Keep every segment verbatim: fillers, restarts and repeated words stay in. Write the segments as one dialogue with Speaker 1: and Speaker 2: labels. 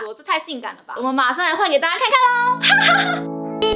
Speaker 1: 说，这太性感了吧？我们马上来换给大家看看喽！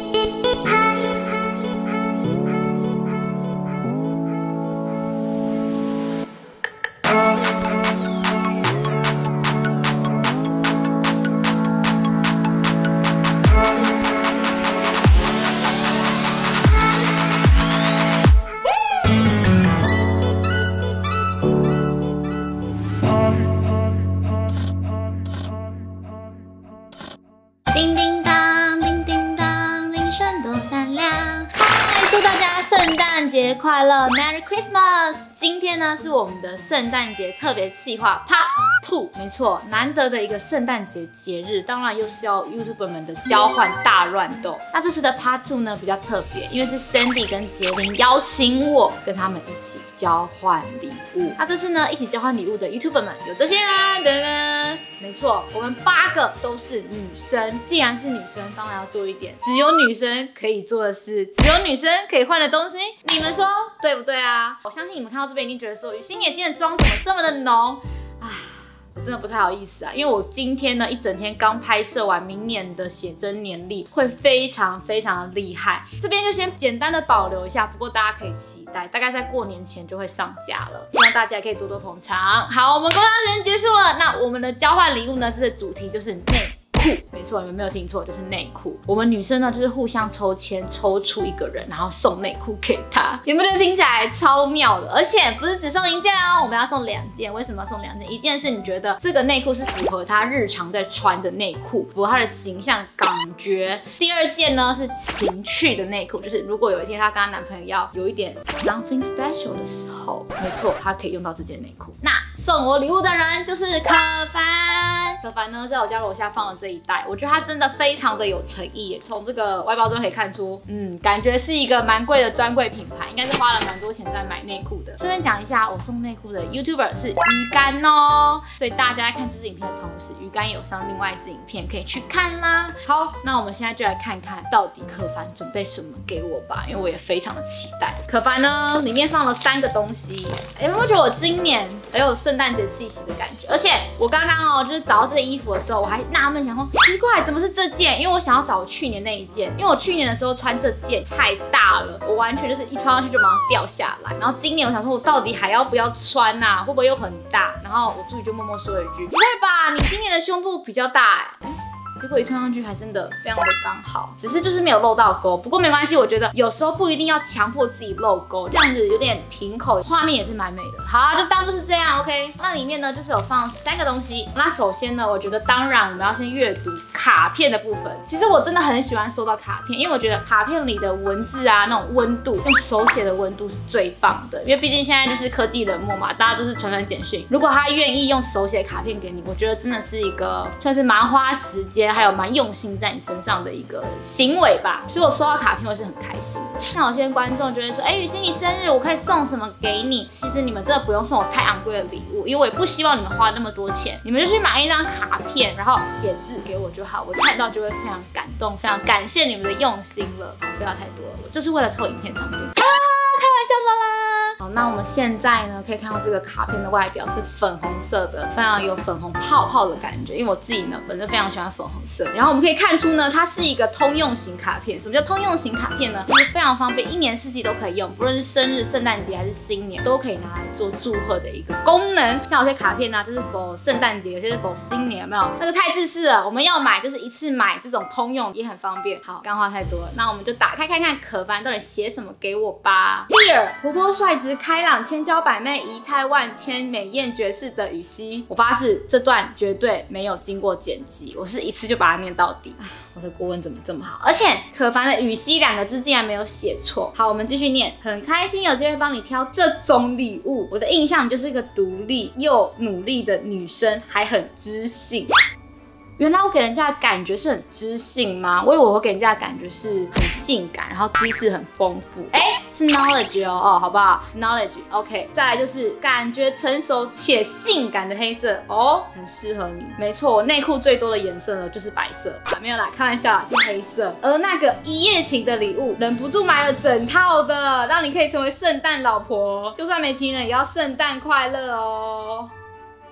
Speaker 1: 叮叮当，叮叮当，铃声多响亮。嗨，祝大家圣诞节快乐 ，Merry Christmas！ 今天呢是我们的圣诞节特别企划 Part Two， 没错，难得的一个圣诞节节日，当然又是要 YouTuber 们的交换大乱斗。那这次的 Part Two 呢比较特别，因为是 Sandy 跟杰林邀请我跟他们一起交换礼物。那这次呢一起交换礼物的 YouTuber 们有这些人，噔噔，没错，我们八个都是女生。既然是女生，当然要做一点只有女生可以做的事，只有女生可以换的东西。你们说对不对啊？我相信你们看到这边一定觉得说，雨欣姐今天的妆怎么这么的浓？唉。我真的不太好意思啊，因为我今天呢一整天刚拍摄完明年的写真年历，会非常非常的厉害。这边就先简单的保留一下，不过大家可以期待，大概在过年前就会上架了，希望大家也可以多多捧场。好，我们工商时间结束了，那我们的交换礼物呢，这个主题就是内裤，没错，你们没有听错，就是内裤。我们女生呢，就是互相抽签，抽出一个人，然后送内裤给他。有没有觉得听起来超妙的？而且不是只送一件哦，我们要送两件。为什么要送两件？一件是你觉得这个内裤是符合他日常在穿的内裤，符合他的形象感觉。第二件呢是情趣的内裤，就是如果有一天她跟她男朋友要有一点 something special 的时候，没错，她可以用到这件内裤。那送我礼物的人就是可凡。可凡呢，在我家楼下放了这一袋，我觉得它真的非常的有诚意耶。从这个外包装可以看出，嗯，感觉是一个蛮贵的专柜品牌，应该是花了蛮多钱在买内裤的。顺便讲一下，我送内裤的 YouTuber 是鱼竿哦，所以大家在看这支影片的同时，鱼竿有上另外一支影片可以去看啦。好，那我们现在就来看看到底可凡准备什么给我吧，因为我也非常的期待。可凡呢，里面放了三个东西，哎，有没有觉得我今年很有圣诞节气息的感觉？而且我刚刚哦，就是找到这件衣服的时候，我还纳闷想说，奇怪，怎么是这件？因为我想要找我去年那一件，因为我去年的时候穿这件太大了，我完全就是一穿上去就马上掉下来。然后今年我想说，我到底还要不要穿啊？会不会又很大？然后我助理就默默说了一句：“不会吧，你今年的胸部比较大哎。”结果一穿上去还真的非常的刚好，只是就是没有露到沟。不过没关系，我觉得有时候不一定要强迫自己露沟，这样子有点平口，画面也是蛮美的。好啊，就当做是这样 ，OK。那里面呢就是有放三个东西。那首先呢，我觉得当然我们要先阅读卡片的部分。其实我真的很喜欢收到卡片，因为我觉得卡片里的文字啊，那种温度，用手写的温度是最棒的。因为毕竟现在就是科技冷漠嘛，大家都是传传简讯。如果他愿意用手写卡片给你，我觉得真的是一个算是蛮花时间。还有蛮用心在你身上的一个行为吧，所以我收到卡片我是很开心的。像有些观众就会说，哎、欸，雨欣你生日我可以送什么给你？其实你们真的不用送我太昂贵的礼物，因为我也不希望你们花那么多钱，你们就去买一张卡片，然后写字给我就好，我看到就会非常感动，非常感谢你们的用心了。好，不要太多了，我就是为了凑影片长度。啊，开玩笑的啦。好，那我们现在呢，可以看到这个卡片的外表是粉红色的，非常有粉红泡泡的感觉。因为我自己呢，本身非常喜欢粉红色。然后我们可以看出呢，它是一个通用型卡片。什么叫通用型卡片呢？就是非常方便，一年四季都可以用，不论是生日、圣诞节还是新年，都可以拿来做祝贺的一个功能。像有些卡片呢、啊，就是 for 圣诞节，有些是 for 新年，有没有？那个太自私了。我们要买就是一次买，这种通用也很方便。好，干话太多了，那我们就打开看看可凡到底写什么给我吧。Dear 活泼率直开朗、千娇百媚、仪态万千、美艳绝世的雨熙，我发誓这段绝对没有经过剪辑，我是一次就把它念到底。我的国文怎么这么好？而且可凡的雨熙两个字竟然没有写错。好，我们继续念。很开心有机会帮你挑这种礼物，我的印象就是一个独立又努力的女生，还很知性。原来我给人家的感觉是很知性吗？我以为我会给人家的感觉是很性感，然后知识很丰富。哎、欸，是 knowledge 哦，哦，好不好 ？knowledge，OK、okay。再来就是感觉成熟且性感的黑色哦，很适合你。没错，我内裤最多的颜色呢就是白色啊，没有啦，开玩笑，是黑色。而那个一夜情的礼物，忍不住买了整套的，让你可以成为圣诞老婆，就算没情人也要圣诞快乐哦。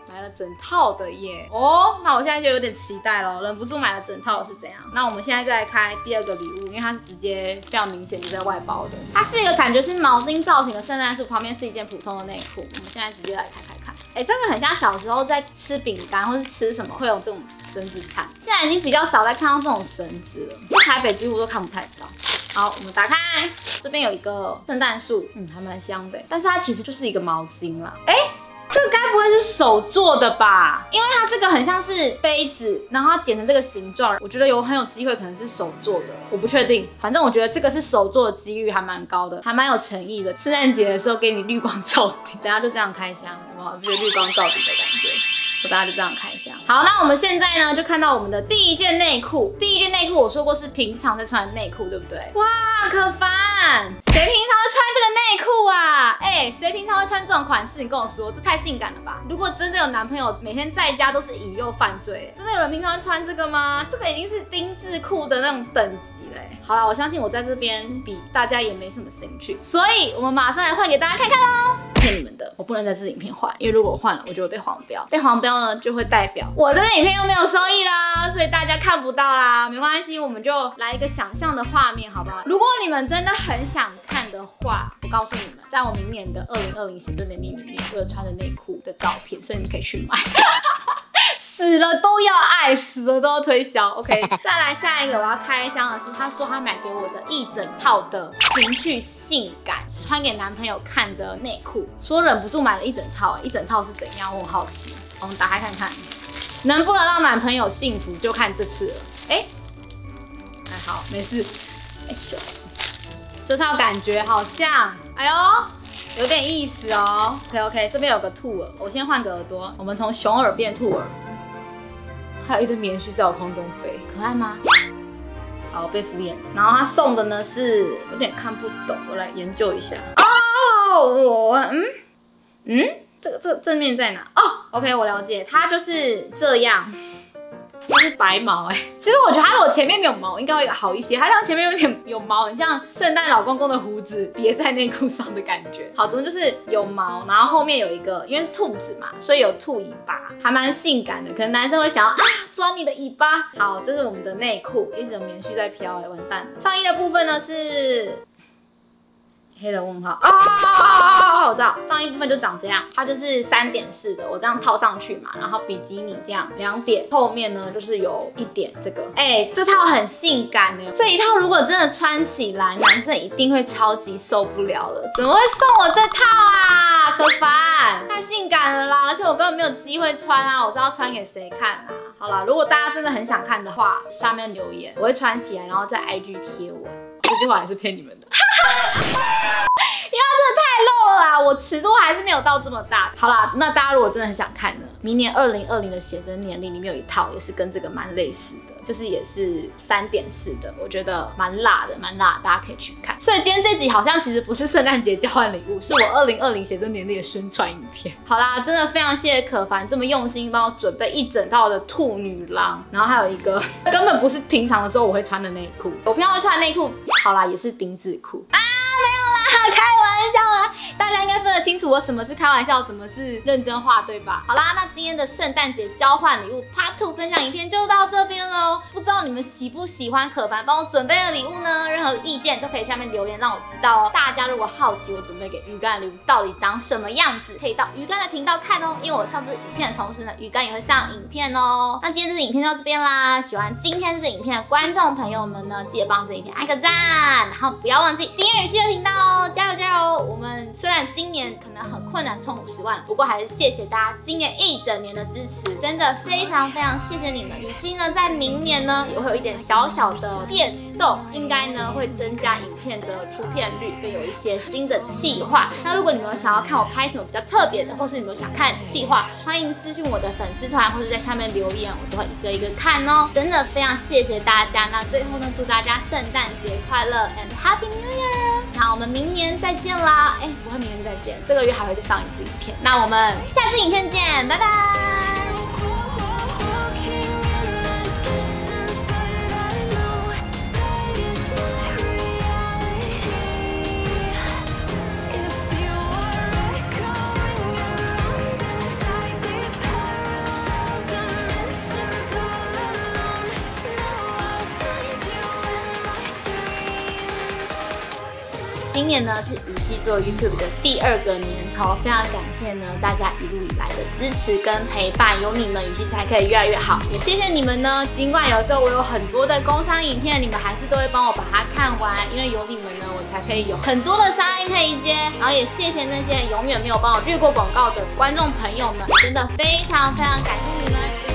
Speaker 1: 买了整套的耶！哦，那我现在就有点期待了，忍不住买了整套是怎样？那我们现在就来开第二个礼物，因为它是直接非常明显就在外包的。它是一个感觉是毛巾造型的圣诞树，旁边是一件普通的内裤。我们现在直接来开开看。哎、欸，这个很像小时候在吃饼干或是吃什么会有这种绳子缠，现在已经比较少再看到这种绳子了，在台北几乎都看不太到。好，我们打开，这边有一个圣诞树，嗯，还蛮香的，但是它其实就是一个毛巾啦。哎、欸。这个该不会是手做的吧？因为它这个很像是杯子，然后它剪成这个形状，我觉得有很有机会可能是手做的，我不确定。反正我觉得这个是手做的几率还蛮高的，还蛮有诚意的。圣诞节的时候给你绿光照顶，等下就这样开箱，有没有觉得绿光照顶的感觉？我大家就这样开箱。好，那我们现在呢就看到我们的第一件内裤。第一件内裤我说过是平常在穿的内裤，对不对？哇，可凡，谁平常会穿这个内裤啊？哎、欸，谁平常会穿这种款式？你跟我说，这太性感了吧？如果真的有男朋友每天在家都是引诱犯罪，真的有人平常会穿这个吗？这个已经是丁字裤的那种等级了。好啦，我相信我在这边比大家也没什么兴趣，所以我们马上来换给大家看看喽。骗你们的，我不能在这影片换，因为如果我换了，我就会被黄标。被黄标呢，就会代表我这个影片又没有收益啦，所以大家看不到啦。没关系，我们就来一个想象的画面，好不好？如果你们真的很想看的话，我告诉你们，在我明年的二零二零写真年历里面，我有穿着内裤的照片，所以你们可以去买。死了都要爱，死了都要推销。OK， 再来下一个我要开箱的是，他说他买给我的一整套的情趣性感穿给男朋友看的内裤，说忍不住买了一整套，一整套是怎样？我很好奇，我们打开看看，能不能让男朋友幸福就看这次了。哎、欸，还好没事。哎呦，这套感觉好像，哎呦。有点意思哦。OK OK， 这边有个兔耳，我先换个耳朵，我们从熊耳变兔耳。还有一堆棉絮在我空中飞，可爱吗？好，被敷衍。然后他送的呢是有点看不懂，我来研究一下。哦，我嗯嗯，这个这个正面在哪？哦 ，OK， 我了解，它就是这样。它是白毛哎、欸，其实我觉得它如果前面没有毛，应该会好一些。它像前面有点有毛，很像圣诞老公公的胡子别在内裤上的感觉。好，总之就是有毛，然后后面有一个，因为是兔子嘛，所以有兔尾巴，还蛮性感的。可能男生会想要啊钻你的尾巴。好，这是我们的内裤，一直有棉絮在飘哎、欸，完蛋了。上衣的部分呢是。黑人问号啊、哦！我知道上衣部分就长这样，它就是三点式的，我这样套上去嘛，然后比基尼这样两点，后面呢就是有一点这个，哎、欸，这套很性感的，这一套如果真的穿起来，男生一定会超级受不了了，怎么会送我这套啊？可烦，太性感了啦，而且我根本没有机会穿啊，我知道穿给谁看啊？好啦，如果大家真的很想看的话，下面留言，我会穿起来，然后在 I G 贴文。这句话也是骗你们的。因为它真的太露了啦，我尺度还是没有到这么大。好啦，那大家如果真的很想看呢，明年二零二零的写真年历里面有一套也是跟这个蛮类似的，就是也是三点式的，我觉得蛮辣的，蛮辣的，大家可以去看。所以今天这集好像其实不是圣诞节交换礼物，是我二零二零写真年历的宣传影片。好啦，真的非常谢谢可凡这么用心帮我准备一整套的兔女郎，然后还有一个根本不是平常的时候我会穿的内裤，我平常会穿的内裤，好啦，也是丁字裤啊，没有啦，开玩笑啦，大家应该分得清楚我什么是开玩笑，什么是认真话，对吧？好啦，那今天的圣诞节交换礼物 Part 二 分享影片就到这边喽。不知道你们喜不喜欢可凡帮我准备的礼物呢？任何意见都可以下面留言让我知道哦。大家如果好奇我准备给鱼竿的礼物到底长什么样子，可以到鱼竿的频道看哦。因为我上这影片的同时呢，鱼竿也会上影片哦。那今天这支影片就到这边啦。喜欢今天这支影片的观众朋友们呢，记得帮这影片按个赞，然后不要忘记订阅雨熙的频道哦。加油加油！我们虽然今年可能很困难冲五十万，不过还是谢谢大家今年一整年的支持，真的非常非常谢谢你们。雨熙呢，在明年呢也会有一点小小的变动，应该呢会增加影片的出片率，更有一些新的企划。那如果你们有想要看我拍什么比较特别的，或是你们有想看的企划，欢迎私讯我的粉丝团，或者在下面留言，我都会一个一个看哦。真的非常谢谢大家。那最后呢，祝大家圣诞节快乐 and Happy New Year！ 那我们明年再见啦！哎，不会明年再见，这个月还会再上一支影片。那我们下次影片见，拜拜。 今年呢是语系做 YouTube 的第二个年头，非常感谢呢大家一路以来的支持跟陪伴，有你们语系才可以越来越好。也谢谢你们呢，尽管有时候我有很多的工商影片，你们还是都会帮我把它看完，因为有你们呢，我才可以有很多的商业可以接。然后也谢谢那些永远没有帮我略过广告的观众朋友们，真的非常非常感谢你们。